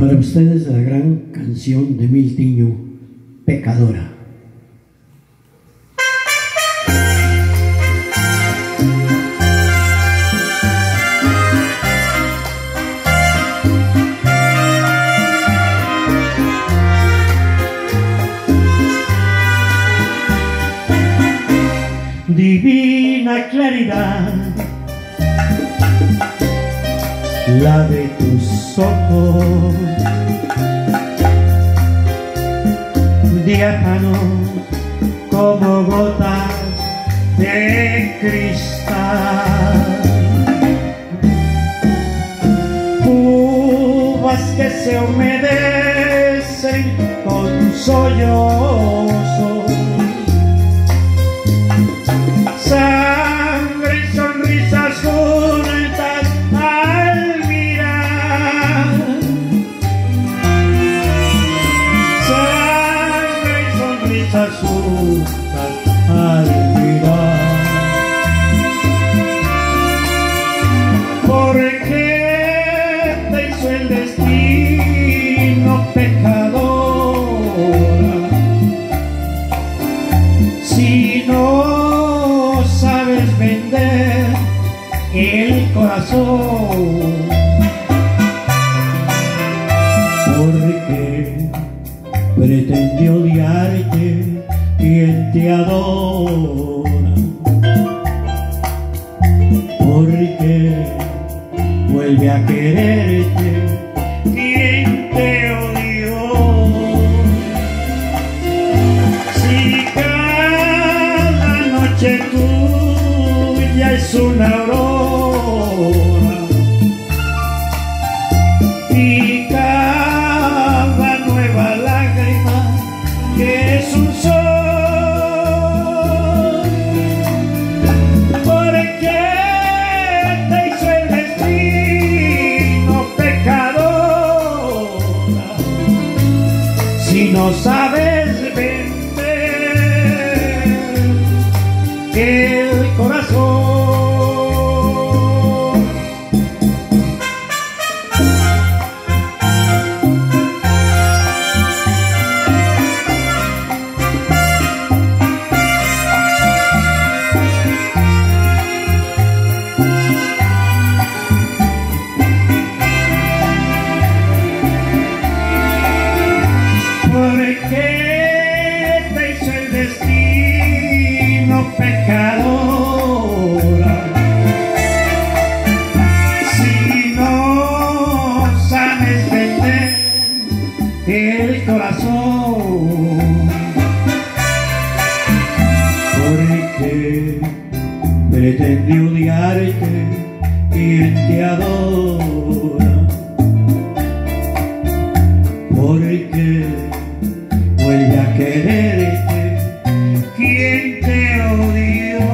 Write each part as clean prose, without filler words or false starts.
Para ustedes la gran canción de Miltiño, Pecadora. Divina claridad, la de tus ojos, diáfanos como gotas de cristal, uvas que se humedecen con sollozos, sangre y sonrisas juntas al mirar, sangre y sonrisas juntas al mirar. ¿Por qué te hizo el destino pecadora? Si no sabes vender el corazón, porque pretendió odiarte quien te adora, porque vuelve a quererte quien te odió. Si cada noche tuya es una aurora y cada nueva lágrima que es un sol, ¿por qué te hizo el destino pecadora? Si no sabes vender el corazón. ¿Por qué te hizo el destino pecadora? Si no sabes vender el corazón, porque pretendió odiarte quien te adora, porque vuelve a quererte quien te odió.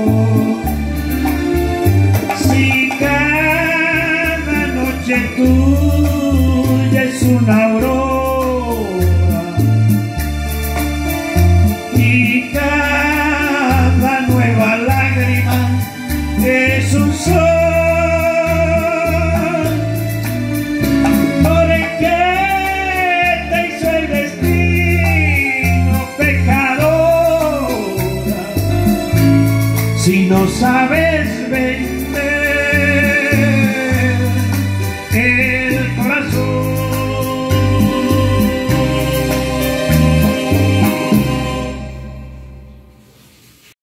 Si cada noche tuya es una aurora y cada nueva lágrima es un sol, si no sabes